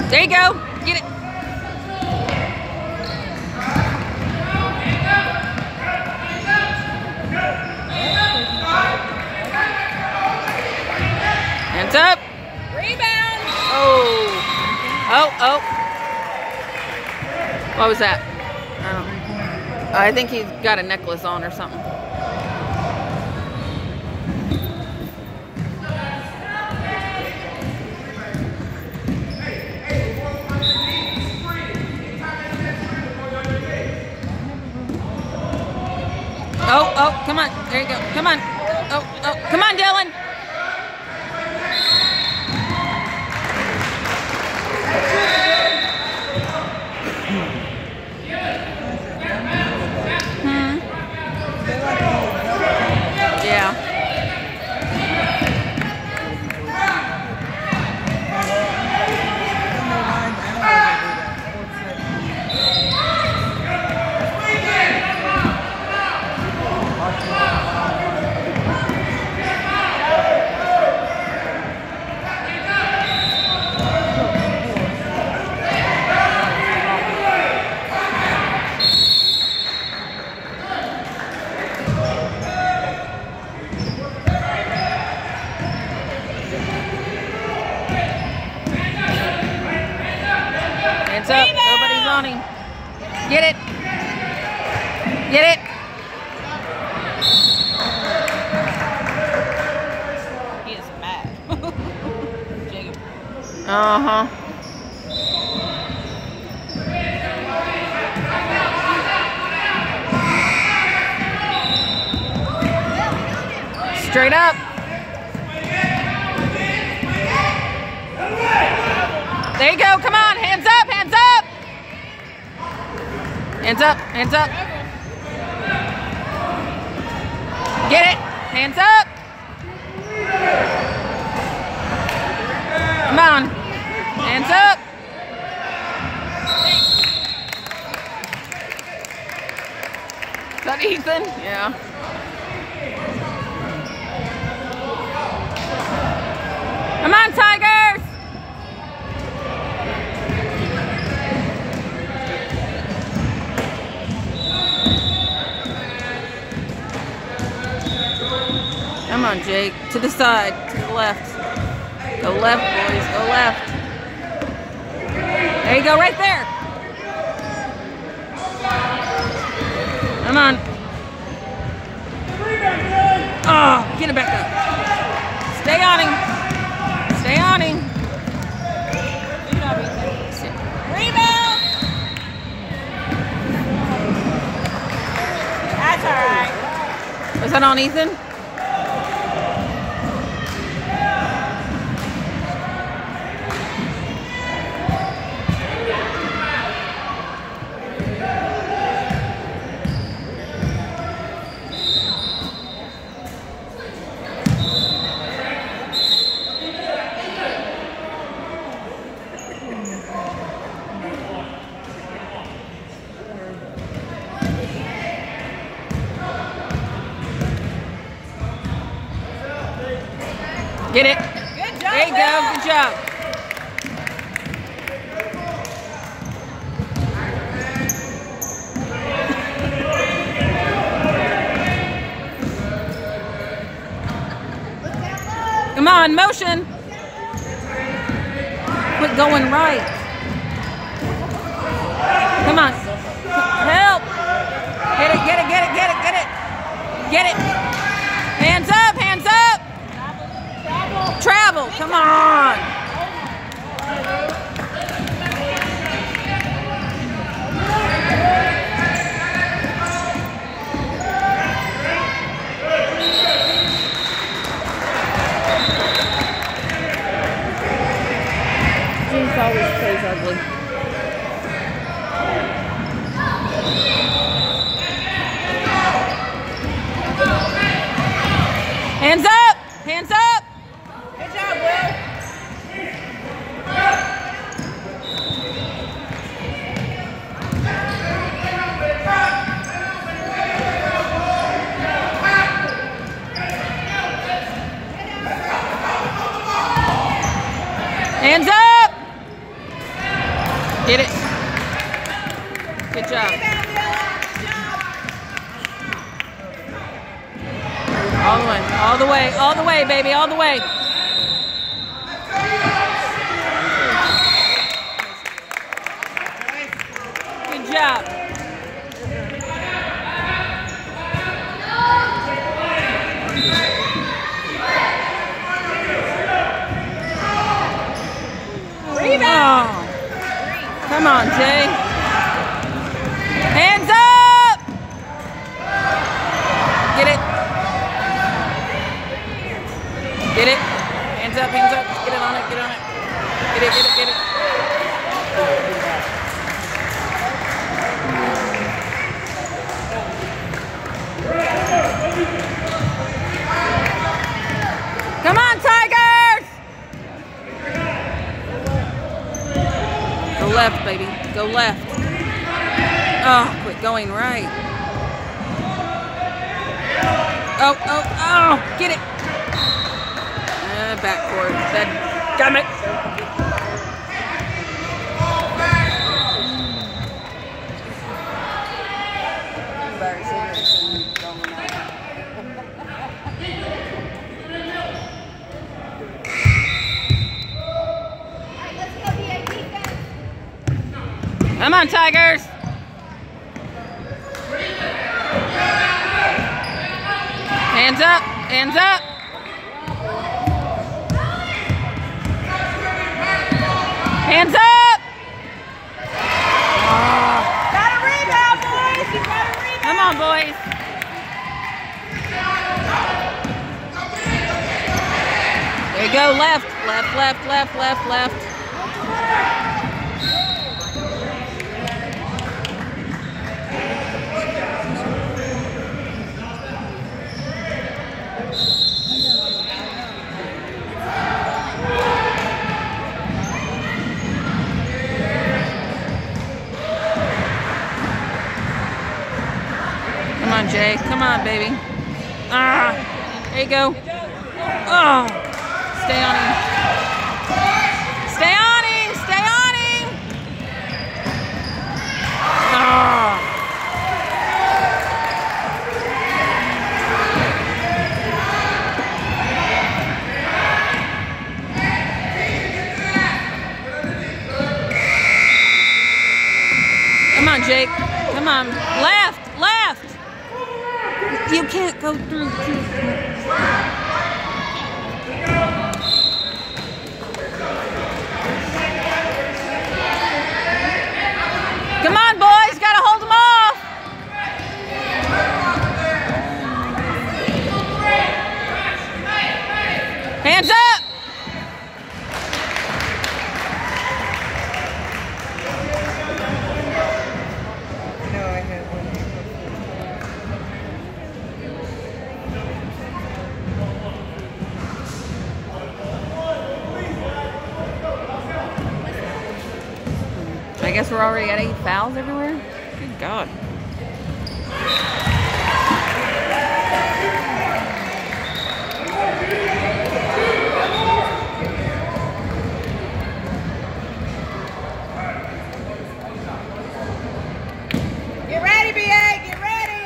There you go. Get it. Hands up. Rebound. Oh. Oh. What was that? I think he's got a necklace on or something. Oh, come on. There you go. Come on. Oh, come on, Dylan. Yeah. Hands up. Nobody's on him. Get it. Get it. He is mad. Jacob. Straight up. There you go. Come on. Hands up. Hands up. Hands up. Hands up. Get it. Hands up. Come on. Hands up. Is that Ethan? Yeah. Come on, Tigers! Come on, Jake. To the side. To the left. Go left, boys. Go left. There you go, right there. Come on. Oh, get it back up. Stay on him. Stay on him. Rebound. That's all right. Was that on Ethan? Get it. Good job. There you go. Good job. Come on, motion. Quit going right. Come on. Help. Get it, get it, get it, get it, get it. Get it. Hands up, hands up. Travel, come on. Jenks always plays ugly. Hands up! Hands up! Good job, Will. Get it. Good job. All the way, baby, all the way. Good job. Rebound. Oh. Come on, Jay. Hands up! Get it. Get it. Hands up, hands up. Get it on it, get on it. Get it, get it, get it. Come on, Tigers! Go left, baby. Go left. Oh, quit going right. Oh, oh, oh! Get it! Backcourt. Damn it! Come on, Tigers! Hands up! Hands up! Hands up! Got a rebound, boys! You got a rebound! Come on, boys! There you go, left, left, left, left, left, left. Come on, Jay. Come on, baby. Ah, there you go. Oh, stay on him. Stay on him. Stay on him. Ah. Come on, Jake. Come on. Left. Left. You can't go through. Come on, boys. Gotta hold them off. Hands up. I guess we're already at 8 fouls everywhere. Good God. Get ready, BA! Get ready!